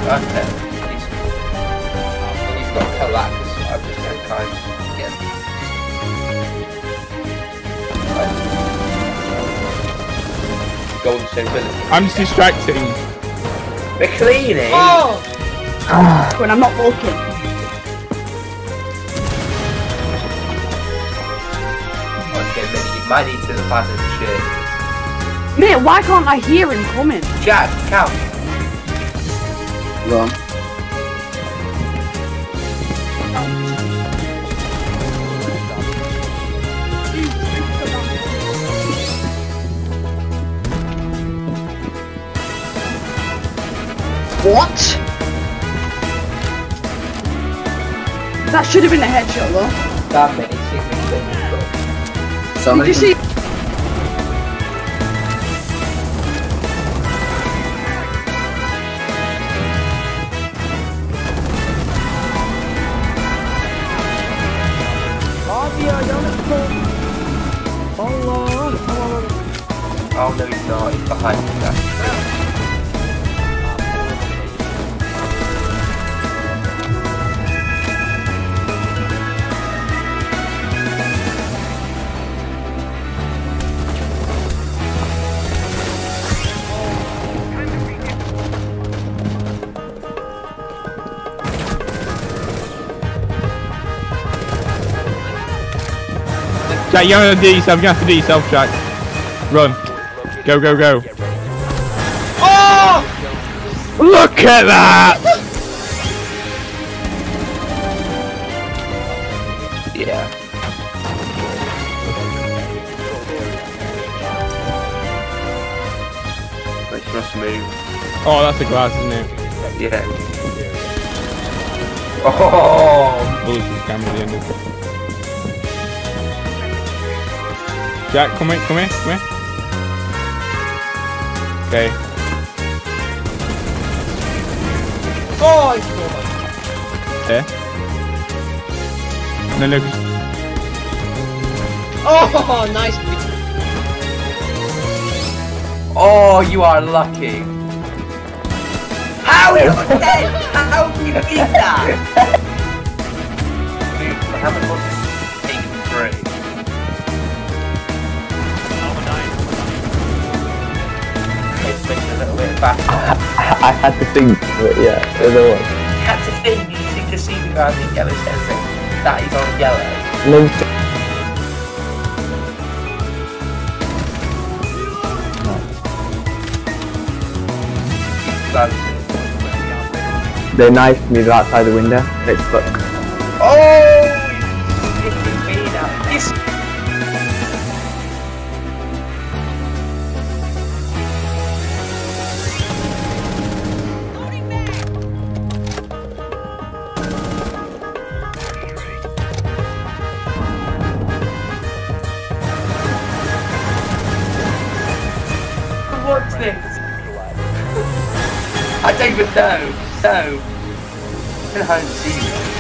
Okay. He's got to cut that because I'm just going to kind of get. Go on, so I'm just distracting. we're cleaning. Oh! When I'm not walking. Okay, Minnie, you might need to plant this shit. Mate, why can't I hear him coming? Jack, count. Go on. What? That should have been a headshot though. Damn it, it's 6 minutes. So Did you see? Oh no, he's not. He's behind me. That's Jack, you're gonna do yourself. You have to do yourself, Jack. Run. Go, go, go. Oh! Look at that! Yeah. But she must move. Oh, that's a glass, isn't it? Yeah. Oh! Bullets the camera at the end of it. Jack, come here, come here, come here. Okay. Oh, I saw There. No, no. Oh, nice. Oh, you are lucky. How are you not dead? How can you beat that? Dude, I haven't lost taken 3. It's making a little bit faster. I had to think, but yeah, the other one. You had to think, you seem to see the guy in yellow says that he's on yellow. No. They knifed me outside the window. It's fucked. Oh! He's hitting me now. Yes! What's this? I don't even know. No. I'm gonna home see you.